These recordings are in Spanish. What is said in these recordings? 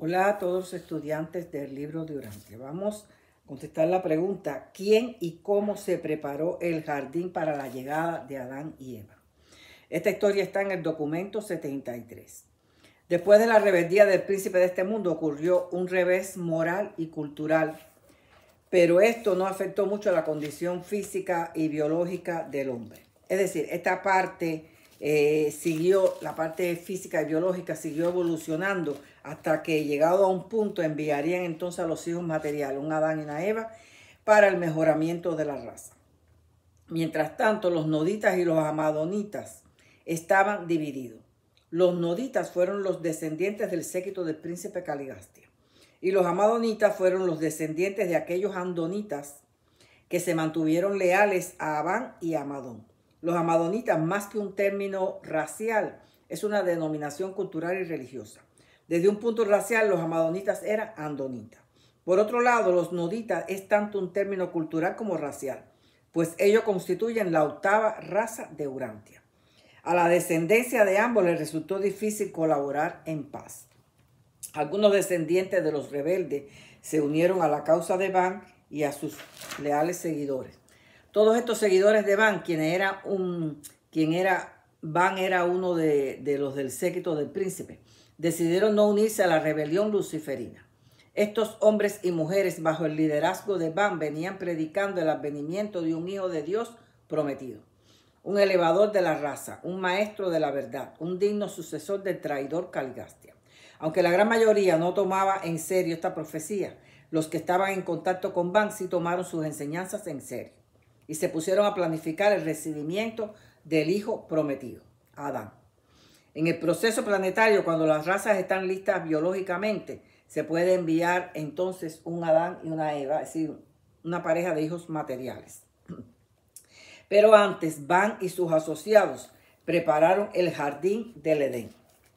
Hola a todos los estudiantes del libro de Urantia. Vamos a contestar la pregunta: ¿quién y cómo se preparó el jardín para la llegada de Adán y Eva? Esta historia está en el documento 73. Después de la rebeldía del príncipe de este mundo ocurrió un revés moral y cultural, pero esto no afectó mucho a la condición física y biológica del hombre. Es decir, esta parte la parte física y biológica siguió evolucionando hasta que, llegado a un punto, enviarían entonces a los hijos materiales, un Adán y una Eva, para el mejoramiento de la raza. Mientras tanto, los noditas y los amadonitas estaban divididos. Los noditas fueron los descendientes del séquito del príncipe Caligastia, y los amadonitas fueron los descendientes de aquellos andonitas que se mantuvieron leales a Abán y a Amadón. Los amadonitas, más que un término racial, es una denominación cultural y religiosa. Desde un punto racial, los amadonitas eran andonitas. Por otro lado, los noditas es tanto un término cultural como racial, pues ellos constituyen la octava raza de Urantia. A la descendencia de ambos les resultó difícil colaborar en paz. Algunos descendientes de los rebeldes se unieron a la causa de Ban y a sus leales seguidores. Todos estos seguidores de Ban, Ban era uno de los del séquito del príncipe, decidieron no unirse a la rebelión luciferina. Estos hombres y mujeres, bajo el liderazgo de Ban, venían predicando el advenimiento de un hijo de Dios prometido, un elevador de la raza, un maestro de la verdad, un digno sucesor del traidor Caligastia. Aunque la gran mayoría no tomaba en serio esta profecía, los que estaban en contacto con Ban sí tomaron sus enseñanzas en serio y se pusieron a planificar el recibimiento del hijo prometido, Adán. En el proceso planetario, cuando las razas están listas biológicamente, se puede enviar entonces un Adán y una Eva, es decir, una pareja de hijos materiales. Pero antes, Ban y sus asociados prepararon el jardín del Edén.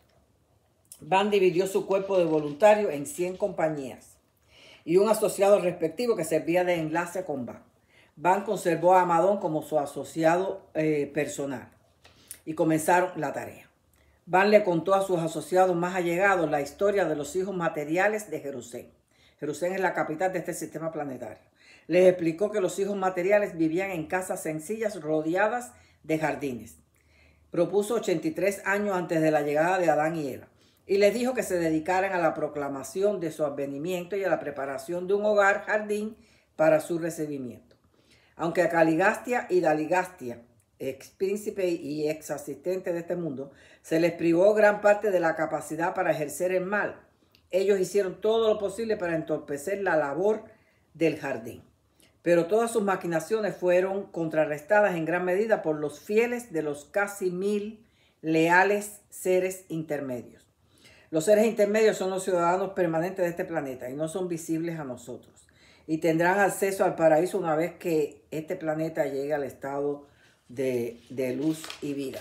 Ban dividió su cuerpo de voluntario en 100 compañías y un asociado respectivo que servía de enlace con Ban. Ban conservó a Amadón como su asociado personal y comenzaron la tarea. Ban le contó a sus asociados más allegados la historia de los hijos materiales de Jerusalén. Jerusalén es la capital de este sistema planetario. Les explicó que los hijos materiales vivían en casas sencillas rodeadas de jardines. Propuso 83 años antes de la llegada de Adán y Eva y les dijo que se dedicaran a la proclamación de su advenimiento y a la preparación de un hogar jardín para su recibimiento. Aunque a Caligastia y Daligastia, ex príncipe y ex asistente de este mundo, se les privó gran parte de la capacidad para ejercer el mal, ellos hicieron todo lo posible para entorpecer la labor del jardín. Pero todas sus maquinaciones fueron contrarrestadas en gran medida por los fieles de los casi 1000 leales seres intermedios. Los seres intermedios son los ciudadanos permanentes de este planeta y no son visibles a nosotros, y tendrán acceso al paraíso una vez que este planeta llegue al estado de luz y vida.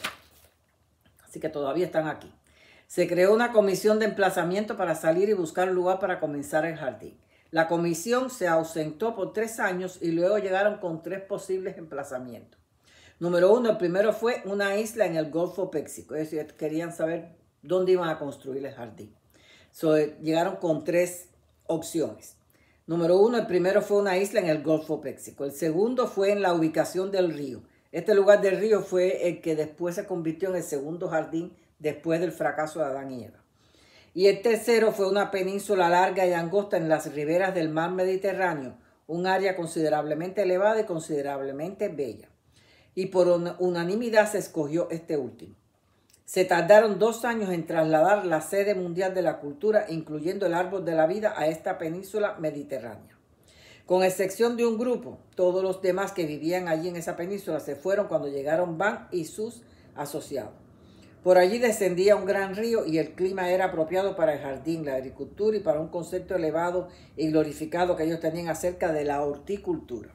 Así que todavía están aquí. Se creó una comisión de emplazamiento para salir y buscar un lugar para comenzar el jardín. La comisión se ausentó por 3 años y luego llegaron con 3 posibles emplazamientos. Número 1, el primero fue una isla en el Golfo Pérsico. Es decir, querían saber dónde iban a construir el jardín. Llegaron con 3 opciones. Número 1, el primero fue una isla en el Golfo Pérsico. El segundo fue en la ubicación del río. Este lugar del río fue el que después se convirtió en el segundo jardín después del fracaso de Adán y Eva. Y el tercero fue una península larga y angosta en las riberas del mar Mediterráneo, un área considerablemente elevada y considerablemente bella. Y por unanimidad se escogió este último. Se tardaron 2 años en trasladar la sede mundial de la cultura, incluyendo el árbol de la vida, a esta península mediterránea. Con excepción de un grupo, todos los demás que vivían allí en esa península se fueron cuando llegaron Ban y sus asociados. Por allí descendía un gran río y el clima era apropiado para el jardín, la agricultura y para un concepto elevado y glorificado que ellos tenían acerca de la horticultura.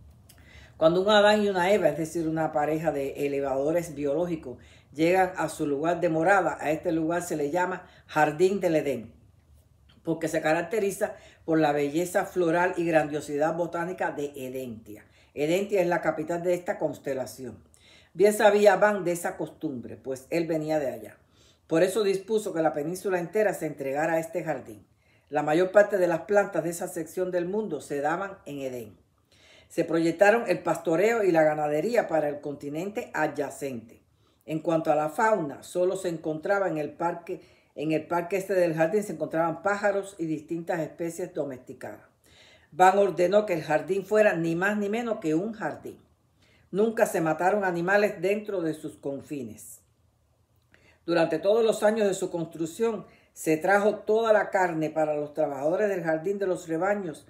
Cuando un Adán y una Eva, es decir, una pareja de elevadores biológicos, llegan a su lugar de morada, a este lugar se le llama Jardín del Edén, porque se caracteriza por la belleza floral y grandiosidad botánica de Edentia. Edentia es la capital de esta constelación. Bien sabía Ban de esa costumbre, pues él venía de allá. Por eso dispuso que la península entera se entregara a este jardín. La mayor parte de las plantas de esa sección del mundo se daban en Edén. Se proyectaron el pastoreo y la ganadería para el continente adyacente. En cuanto a la fauna, solo se encontraba en el parque este del jardín se encontraban pájaros y distintas especies domesticadas. Van ordenó que el jardín fuera ni más ni menos que un jardín. Nunca se mataron animales dentro de sus confines. Durante todos los años de su construcción, se trajo toda la carne para los trabajadores del jardín de los rebaños,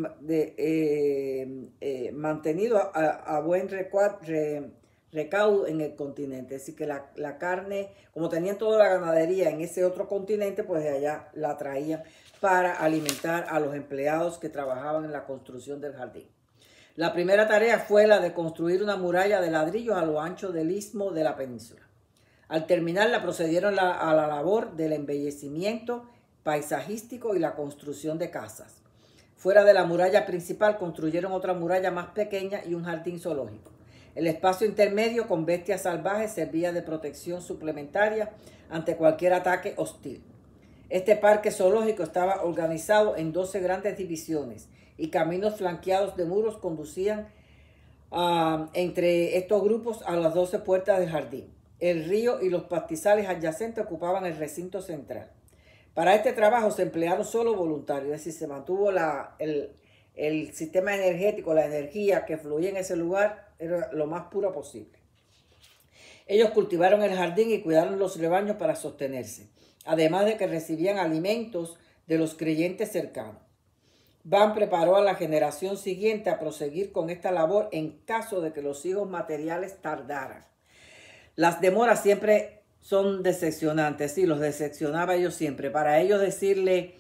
mantenido a buen recaudo en el continente. Así que la carne, como tenían toda la ganadería en ese otro continente, pues de allá la traían para alimentar a los empleados que trabajaban en la construcción del jardín. La primera tarea fue la de construir una muralla de ladrillos a lo ancho del istmo de la península. Al terminarla procedieron a la labor del embellecimiento paisajístico y la construcción de casas. Fuera de la muralla principal construyeron otra muralla más pequeña y un jardín zoológico. El espacio intermedio con bestias salvajes servía de protección suplementaria ante cualquier ataque hostil. Este parque zoológico estaba organizado en 12 grandes divisiones y caminos flanqueados de muros conducían entre estos grupos a las 12 puertas del jardín. El río y los pastizales adyacentes ocupaban el recinto central. Para este trabajo se emplearon solo voluntarios, es decir, se mantuvo el sistema energético, la energía que fluía en ese lugar era lo más pura posible. Ellos cultivaron el jardín y cuidaron los rebaños para sostenerse, además de que recibían alimentos de los creyentes cercanos. Van preparó a la generación siguiente a proseguir con esta labor en caso de que los hijos materiales tardaran. Las demoras siempre son decepcionantes, sí, los decepcionaba ellos siempre. Para ellos decirle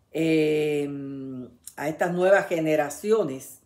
a estas nuevas generaciones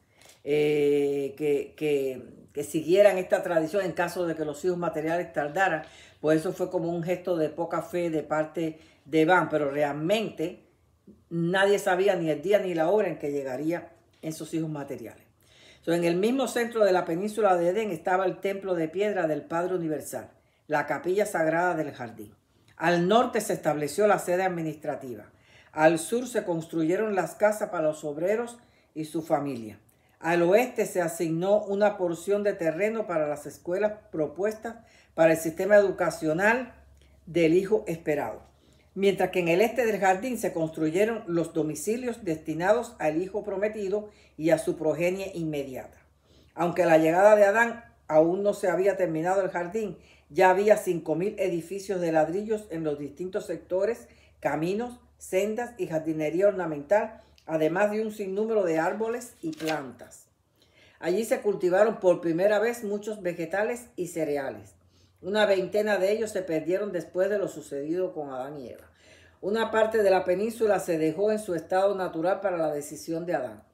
que siguieran esta tradición en caso de que los hijos materiales tardaran, pues eso fue como un gesto de poca fe de parte de Van, pero realmente nadie sabía ni el día ni la hora en que llegarían esos hijos materiales. En el mismo centro de la península de Edén estaba el templo de piedra del Padre Universal, la capilla sagrada del jardín. Al norte se estableció la sede administrativa. Al sur se construyeron las casas para los obreros y su familia. Al oeste se asignó una porción de terreno para las escuelas propuestas para el sistema educacional del Hijo esperado. Mientras que en el este del jardín se construyeron los domicilios destinados al Hijo prometido y a su progenie inmediata. Aunque a la llegada de Adán aún no se había terminado el jardín, ya había 5.000 edificios de ladrillos en los distintos sectores, caminos, sendas y jardinería ornamental, además de un sinnúmero de árboles y plantas. Allí se cultivaron por primera vez muchos vegetales y cereales. Una veintena de ellos se perdieron después de lo sucedido con Adán y Eva. Una parte de la península se dejó en su estado natural para la decisión de Adán.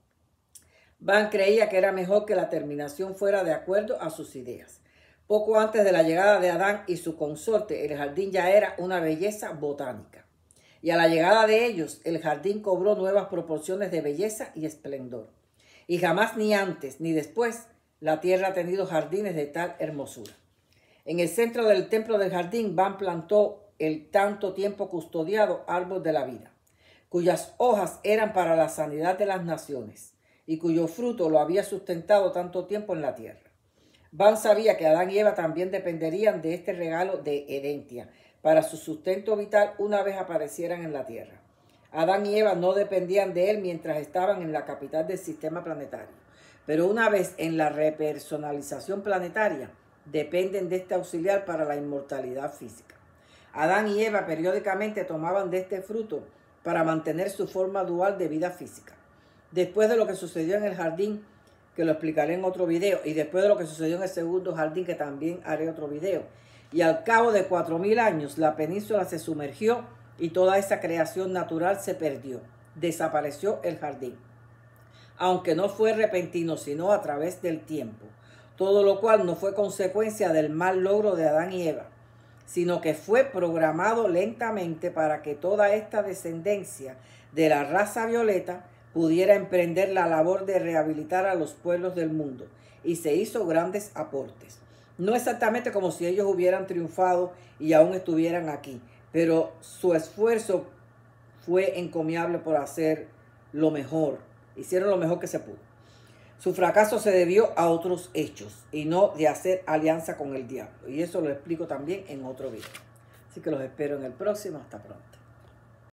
Van creía que era mejor que la terminación fuera de acuerdo a sus ideas. Poco antes de la llegada de Adán y su consorte, el jardín ya era una belleza botánica. Y a la llegada de ellos, el jardín cobró nuevas proporciones de belleza y esplendor. Y jamás ni antes ni después la tierra ha tenido jardines de tal hermosura. En el centro del templo del jardín, Van plantó el tanto tiempo custodiado árbol de la vida, cuyas hojas eran para la sanidad de las naciones y cuyo fruto lo había sustentado tanto tiempo en la tierra. Van sabía que Adán y Eva también dependerían de este regalo de herencia para su sustento vital una vez aparecieran en la tierra. Adán y Eva no dependían de él mientras estaban en la capital del sistema planetario, pero una vez en la repersonalización planetaria, dependen de este auxiliar para la inmortalidad física. Adán y Eva periódicamente tomaban de este fruto para mantener su forma dual de vida física. Después de lo que sucedió en el jardín, que lo explicaré en otro video, y después de lo que sucedió en el segundo jardín, que también haré otro video, y al cabo de 4.000 años, la península se sumergió y toda esa creación natural se perdió. Desapareció el jardín, aunque no fue repentino, sino a través del tiempo. Todo lo cual no fue consecuencia del mal logro de Adán y Eva, sino que fue programado lentamente para que toda esta descendencia de la raza violeta pudiera emprender la labor de rehabilitar a los pueblos del mundo, y se hizo grandes aportes. No exactamente como si ellos hubieran triunfado y aún estuvieran aquí, pero su esfuerzo fue encomiable por hacer lo mejor. Hicieron lo mejor que se pudo. Su fracaso se debió a otros hechos y no de hacer alianza con el diablo. Y eso lo explico también en otro video. Así que los espero en el próximo. Hasta pronto.